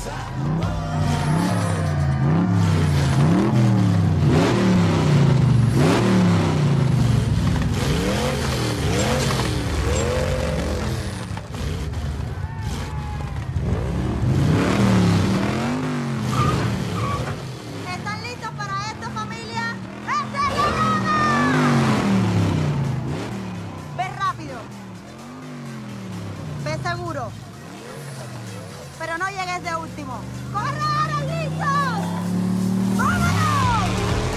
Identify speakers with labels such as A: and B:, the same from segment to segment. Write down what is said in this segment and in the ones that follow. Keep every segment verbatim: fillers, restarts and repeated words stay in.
A: ¿Están listos para esto, familia? ¡Esta es la gana! Ve rápido. Ve seguro. Pero no llegues de último. ¡Corre ahora, listos! ¡Vámonos!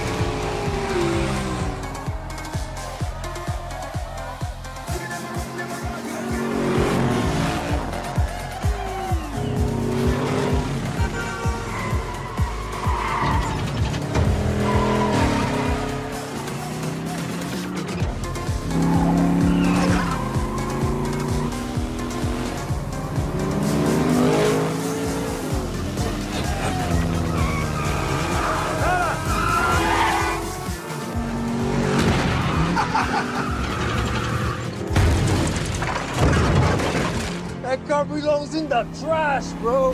B: That car belongs in the trash, bro.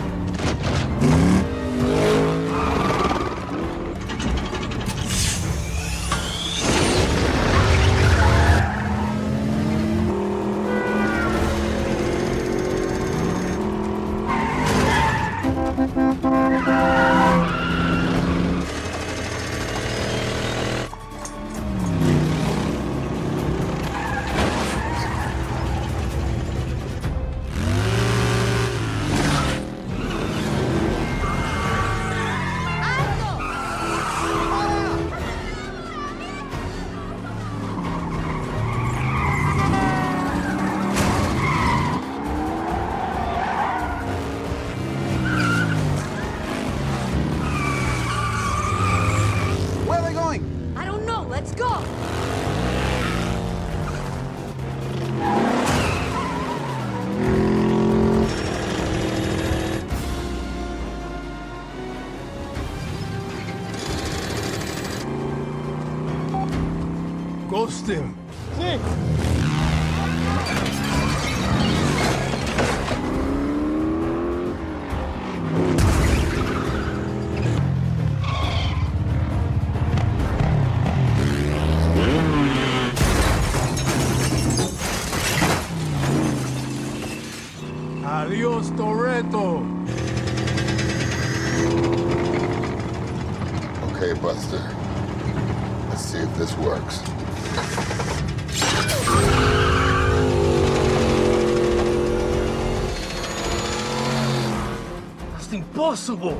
C: Where are they going?
A: I don't know. Let's go.
B: Ghost him.
D: Sí.
B: Adios, Toretto.
E: Okay, Buster. Let's see if this works.
B: That's impossible.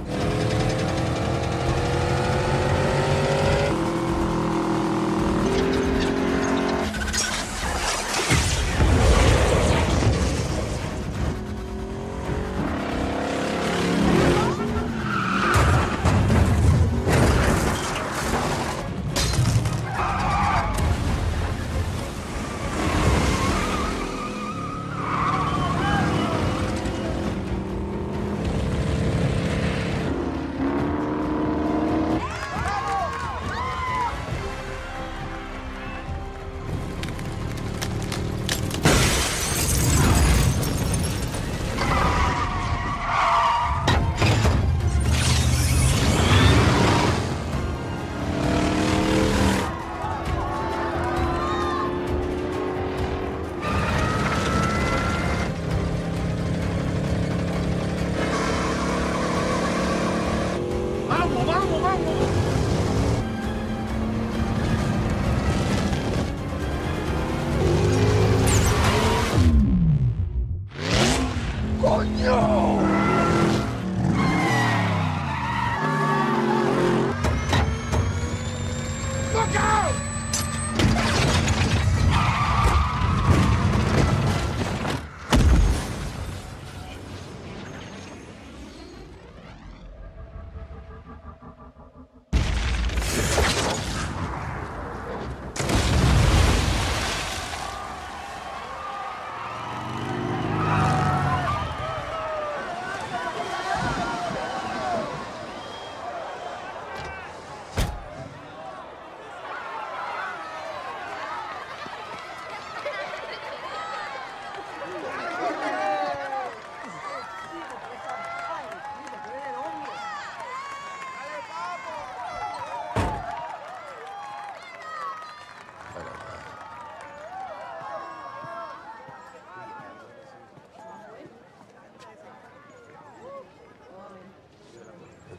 B: Vamos, vamos, vamos. ¡Coño! Look out!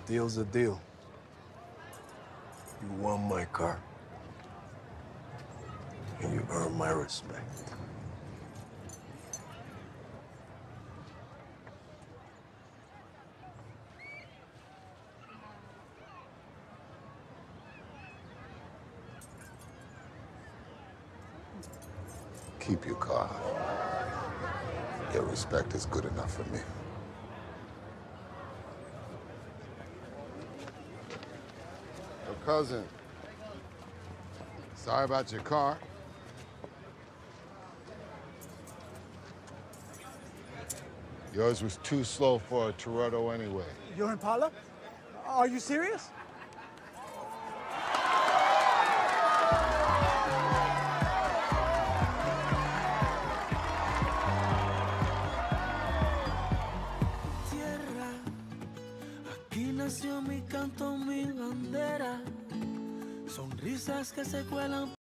B: deal's a deal. You won my car. And you earn my respect.
E: Keep your car. Your respect is good enough for me. Your cousin. Sorry about your car. Yours was too slow for a Toretto anyway.
D: Your Impala? Are you serious?
F: Tierra, aquí nació mi canto, mi bandera, sonrisas que se cuelan